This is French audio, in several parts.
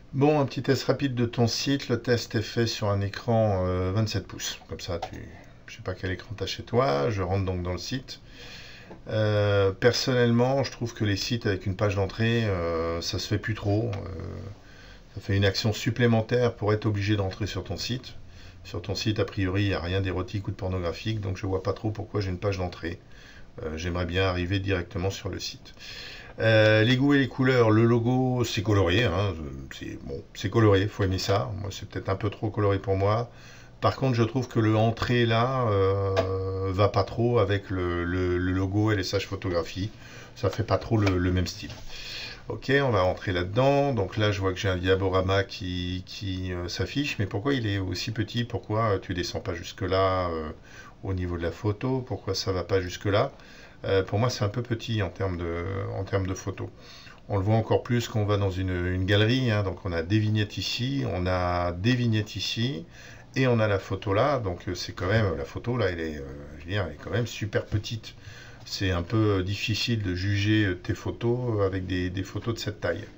Bon, un petit test rapide de ton site. Le test est fait sur un écran 27 pouces. Comme ça, je sais pas quel écran tu as chez toi. Je rentre donc dans le site. Personnellement, je trouve que les sites avec une page d'entrée, ça se fait plus trop. Ça fait une action supplémentaire pour être obligé d'entrer sur ton site. Sur ton site, a priori, il n'y a rien d'érotique ou de pornographique, donc je vois pas trop pourquoi j'ai une page d'entrée. J'aimerais bien arriver directement sur le site. Les goûts et les couleurs, le logo c'est coloré, hein, c'est bon, c'est coloré, faut aimer ça. Moi c'est peut-être un peu trop coloré pour moi. Par contre je trouve que le entrée là va pas trop avec le logo et les sages photographies. Ça fait pas trop le même style. Ok, on va rentrer là-dedans. Donc là je vois que j'ai un diaporama qui s'affiche, mais pourquoi il est aussi petit? Pourquoi tu descends pas jusque là au niveau de la photo? Pourquoi ça va pas jusque là? Pour moi, c'est un peu petit en termes de photos. On le voit encore plus quand on va dans une galerie, hein. Donc, on a des vignettes ici, on a des vignettes ici, et on a la photo là. Donc, c'est quand même, la photo là, je veux dire, elle est quand même super petite. C'est un peu difficile de juger tes photos avec des photos de cette taille.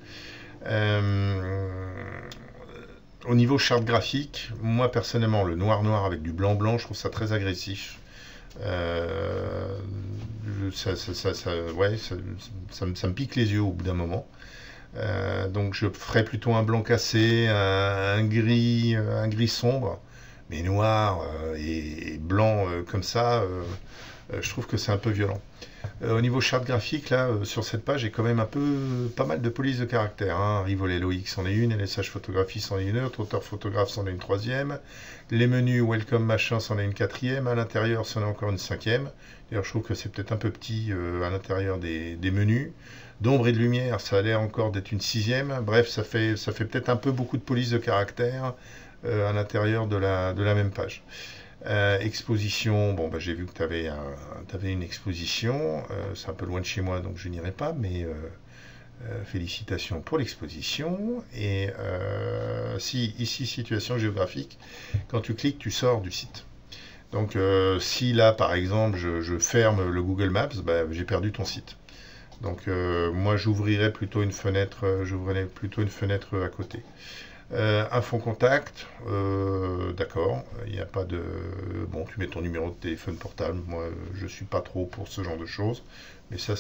Euh, Au niveau charte graphique, moi personnellement, le noir-noir avec du blanc-blanc, je trouve ça très agressif. Euh, ouais, ça me pique les yeux au bout d'un moment. Donc je ferais plutôt un blanc cassé, un gris sombre, mais noir et blanc comme ça, je trouve que c'est un peu violent. Au niveau charte graphique, là, sur cette page, j'ai quand même pas mal de police de caractère, hein. Rivoli Loïc c'en est une, LSH Photographie c'en est une autre, Auteur Photographe c'en est une troisième, les menus Welcome Machin c'en est une quatrième, à l'intérieur c'en est encore une cinquième. D'ailleurs, je trouve que c'est peut-être un peu petit à l'intérieur des menus. D'ombre et de lumière, ça a l'air encore d'être une sixième. Bref, ça fait peut-être un peu beaucoup de police de caractère à l'intérieur de la même page. Exposition, bon, bah, j'ai vu que tu avais une exposition. C'est un peu loin de chez moi, donc je n'irai pas, mais félicitations pour l'exposition. Et si, ici, situation géographique, quand tu cliques, tu sors du site. Donc, si là, par exemple, je ferme le Google Maps, bah, j'ai perdu ton site. Donc, moi, j'ouvrirais plutôt une fenêtre à côté. Un fond contact, d'accord, il n'y a pas de... Bon, tu mets ton numéro de téléphone portable, moi je suis pas trop pour ce genre de choses, mais ça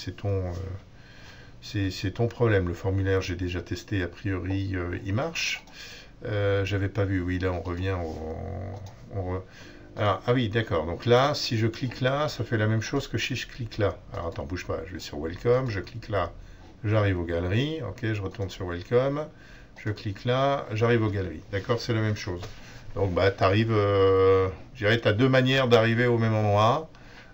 c'est ton problème. Le formulaire j'ai déjà testé, a priori il marche. J'avais pas vu, oui là on revient Alors, ah oui, d'accord, donc là, si je clique là, ça fait la même chose que si je clique là. Alors attends, bouge pas, je vais sur Welcome, je clique là, j'arrive aux galeries, ok, je retourne sur Welcome. Je clique là, j'arrive aux galeries. D'accord, c'est la même chose. Donc, bah, tu arrives, je dirais, tu as deux manières d'arriver au même endroit.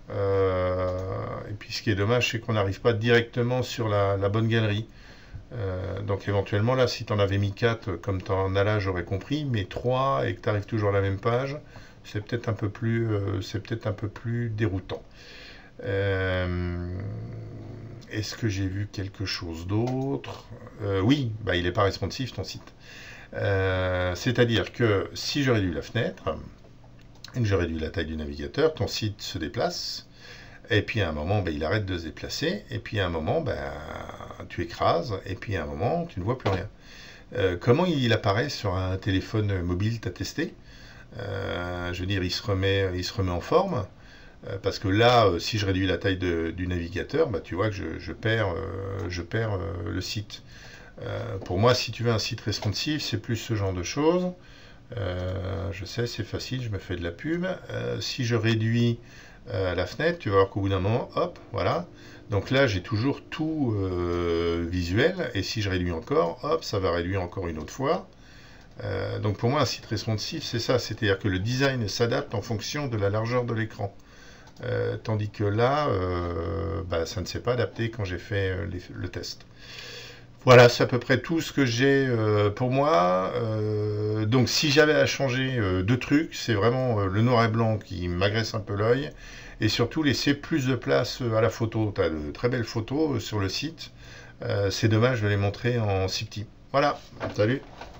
Et puis, ce qui est dommage, c'est qu'on n'arrive pas directement sur la bonne galerie. Donc, éventuellement, là, si tu en avais mis 4, comme tu en as là, j'aurais compris, mais 3 et que tu arrives toujours à la même page, c'est peut-être un peu plus déroutant. Euh, Est-ce que j'ai vu quelque chose d'autre? Oui, bah, il n'est pas responsive ton site. C'est-à-dire que si je réduis la fenêtre et que je réduis la taille du navigateur, ton site se déplace. Et puis à un moment, bah, il arrête de se déplacer. Et puis à un moment, bah, tu écrases. Et puis à un moment, tu ne vois plus rien. Comment il apparaît sur un téléphone mobile? T'as testé? Je veux dire, il se remet en forme. Parce que là, si je réduis la taille du navigateur, bah, tu vois que je perds le site. Pour moi, si tu veux un site responsive, c'est plus ce genre de choses. Je sais, c'est facile, je me fais de la pub. Si je réduis la fenêtre, tu vas voir qu'au bout d'un moment, hop, voilà. Donc là, j'ai toujours tout visuel. Et si je réduis encore, hop, ça va réduire encore une autre fois. Donc pour moi, un site responsive, c'est ça. C'est-à-dire que le design s'adapte en fonction de la largeur de l'écran. Tandis que là, bah, ça ne s'est pas adapté quand j'ai fait le test. Voilà, c'est à peu près tout ce que j'ai pour moi. Donc si j'avais à changer deux trucs, c'est vraiment le noir et blanc qui m'agresse un peu l'œil. Et surtout laisser plus de place à la photo. Tu as de très belles photos sur le site. C'est dommage de les montrer en si petit. Voilà, salut.